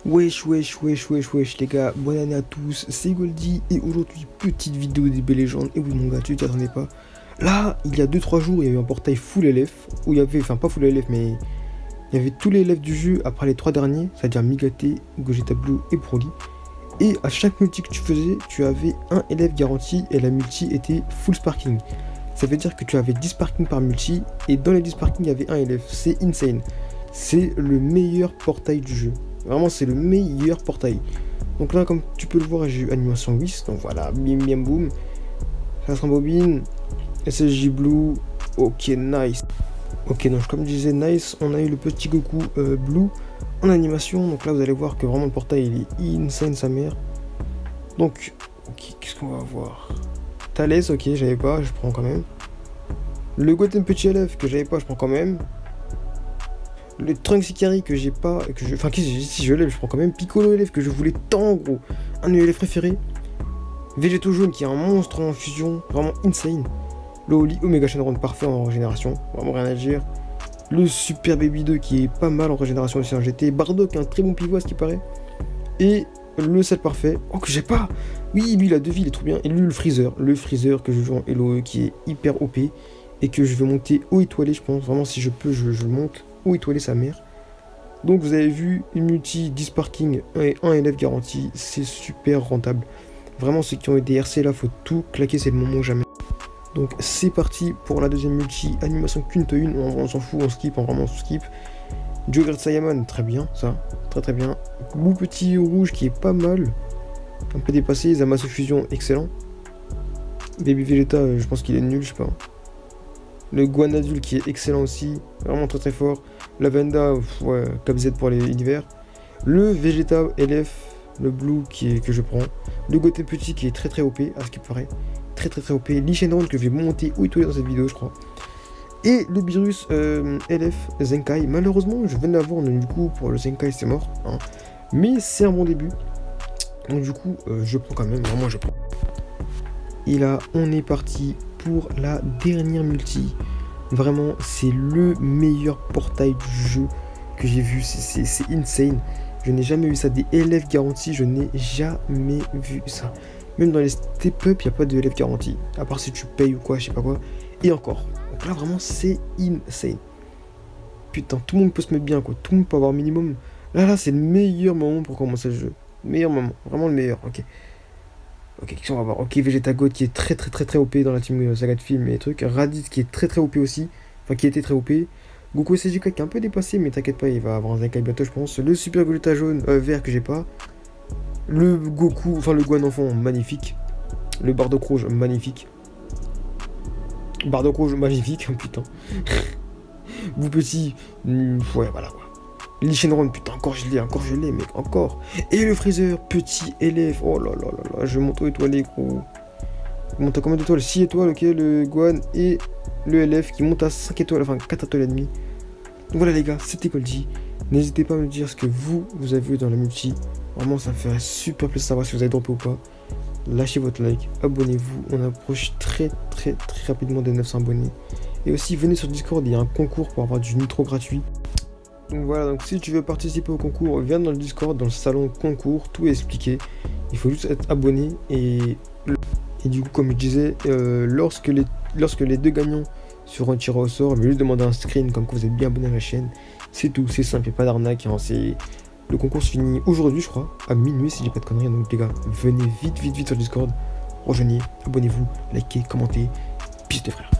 Wesh les gars, bonne année à tous, c'est Goldie et aujourd'hui petite vidéo des belles légendes. Et oui mon gars, tu t'y attendais pas. Là, il y a 2-3 jours, il y avait un portail full LF, où il y avait, enfin pas full LF mais il y avait tous les LF du jeu après les 3 derniers, c'est-à-dire Migaté, Gogeta Blue et Broly. Et à chaque multi que tu faisais, tu avais un LF garanti et la multi était full sparking. Ça veut dire que tu avais 10 sparking par multi et dans les 10 sparking il y avait un LF, c'est insane. C'est le meilleur portail du jeu. Vraiment, c'est le meilleur portail. Donc là, comme tu peux le voir, j'ai eu animation 8. Donc voilà, bim bim boum. Ça se rembobine. SSJ Blue. Ok, nice. Ok, donc comme je disais, nice. On a eu le petit Goku Blue en animation. Donc là, vous allez voir que vraiment le portail, il est insane, sa mère. Donc, ok, qu'est-ce qu'on va avoir? Thalès, ok, j'avais pas, je prends quand même. Le Goten petit LF que j'avais pas, je prends quand même. Le Trunks Ikari que j'ai pas, que je, enfin si je l'ai, je prends quand même. Piccolo LF que je voulais tant gros, un de mes LF préférés. Végéto jaune qui est un monstre en fusion, vraiment insane. Le Holy Omega Shenron parfait en régénération, vraiment rien à dire. Le Super Baby 2 qui est pas mal en régénération aussi en GT. Bardock un très bon pivot à ce qui paraît. Et le 7 parfait, oh que j'ai pas. Oui lui il a 2 vies, il est trop bien. Et lui le Freezer que je joue en LOE qui est hyper OP. Et que je vais monter haut étoilé je pense, vraiment si je peux je le monte. Étoiler sa mère. Donc vous avez vu une multi 10 parking et un LF garanti, c'est super rentable. Vraiment ceux qui ont eu des RC là, faut tout claquer, c'est le moment jamais. Donc c'est parti pour la deuxième multi, animation qu'une to une, on s'en fout, on skip, on vraiment skip. Jogger Saiyaman, très bien ça, très bien. Blue petit rouge qui est pas mal, un peu dépassé, Zamasu Fusion excellent. Baby Vegeta, je pense qu'il est nul, je sais pas. Le Guan adulte qui est excellent aussi, vraiment très fort. La Venda, ouais, Cap Z pour les univers. Le Vegeta LF, le Blue que je prends. Le Goten petit qui est très OP, à ce qui paraît. Très OP. Lee Shenron que je vais monter ou étoiler dans cette vidéo, je crois. Et le Beerus LF Zenkai. Malheureusement, je viens de l'avoir, donc du coup, pour le Zenkai, c'est mort. Hein. Mais c'est un bon début. Donc du coup, je prends quand même, vraiment je prends. Et là, on est parti pour la dernière multi. Vraiment, c'est le meilleur portail du jeu que j'ai vu. C'est insane. Je n'ai jamais vu ça. Des LF garantis, je n'ai jamais vu ça. Même dans les step-up, il n'y a pas de LF garantie. À part si tu payes ou quoi, je sais pas quoi. Et encore. Donc là, vraiment, c'est insane. Putain, tout le monde peut se mettre bien, quoi. Tout le monde peut avoir minimum. Là, c'est le meilleur moment pour commencer le jeu. Meilleur moment. Vraiment le meilleur. Ok. Ok, qu'est-ce qu'on va voir? Ok, Vegeta God qui est très OP dans la team saga de film et des trucs. Raditz qui est très OP aussi. Enfin, qui était très OP. Goku SSJ qui est un peu dépassé, mais t'inquiète pas, il va avoir un Zenkai bientôt, je pense. Le Super Gogeta jaune, vert que j'ai pas. Le Goku, enfin le Gohan enfant, magnifique. Le Bardock rouge, magnifique. Bardock rouge, magnifique, putain. Vous petit, ouais, voilà quoi. Lee Shenron, putain, encore je l'ai, mec, encore. Et le Freezer, petit LF, oh là, je monte au étoilé, gros. Il monte à combien d'étoiles? 6 étoiles, ok, le Gohan et le LF qui monte à 5 étoiles, enfin 4 étoiles et demie. Donc voilà les gars, c'était Goldie. N'hésitez pas à me dire ce que vous avez vu dans la multi. Vraiment, ça me ferait super plaisir de savoir si vous avez droppé ou pas. Lâchez votre like, abonnez-vous. On approche très rapidement des 900 abonnés. Et aussi, venez sur Discord, il y a un concours pour avoir du nitro gratuit. Donc voilà, donc si tu veux participer au concours, viens dans le Discord, dans le salon concours, tout est expliqué. Il faut juste être abonné et du coup, comme je disais, lorsque les deux gagnants seront tirés au sort, je vais juste demander un screen comme que vous êtes bien abonné à la chaîne. C'est tout, c'est simple, il n'y a pas d'arnaque. Hein, le concours se finit aujourd'hui, je crois, à minuit si j'ai pas de conneries. Donc les gars, venez vite sur le Discord, rejoignez, abonnez-vous, likez, commentez, peace les frères.